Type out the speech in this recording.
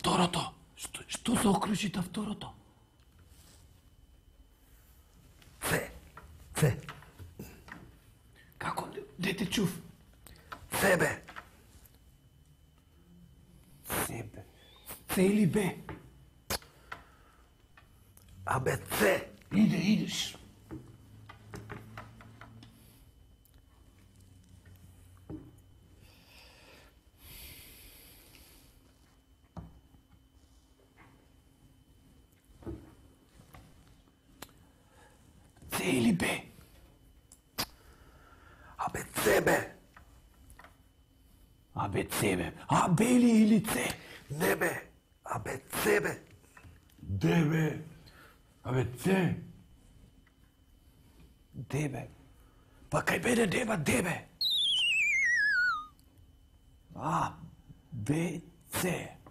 второто. Што се окружита второто? Це. Како? Дете чув? Себе. Себе. Це или бе? Абе, це. Идеш. Це или бе? Абе, себе. Абе, цебе. А, бе или це? Не бе. Абе, себе. Дебе. Абе, це. Дебе. Па кај беде деба, дебе? А, бе, це.